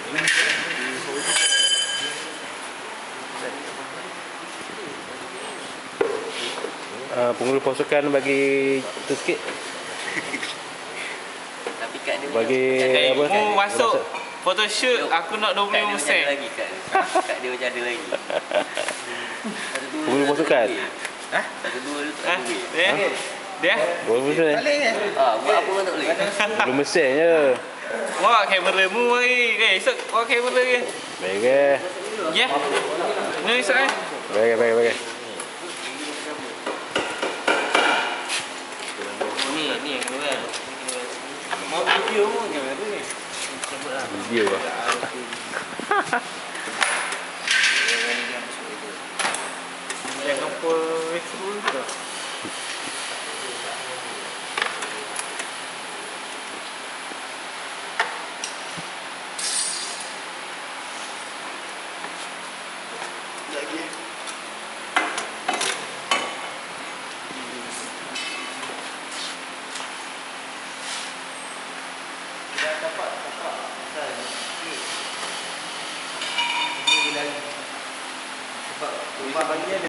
Pengurus pasukan bagi itu sikit. Tapi kat dia Bagi apa? Mu masuk photoshoot aku nak 25%. lagi kat dia. Kat dia macam ada lagi. Pengurus pasukan. Satu dua tu tak boleh. Dia? Boleh mesin. Buat apa pun tak boleh. Belum mesin je. Bawa kamera mu mari. Esok bawa kamera ke? Baik ke? Ya. Ni esok Baik. Ni yang kedua kan. Mau video mu kamera ni. Video lah. Yang apa seru tu? Sebab rumah bagi dia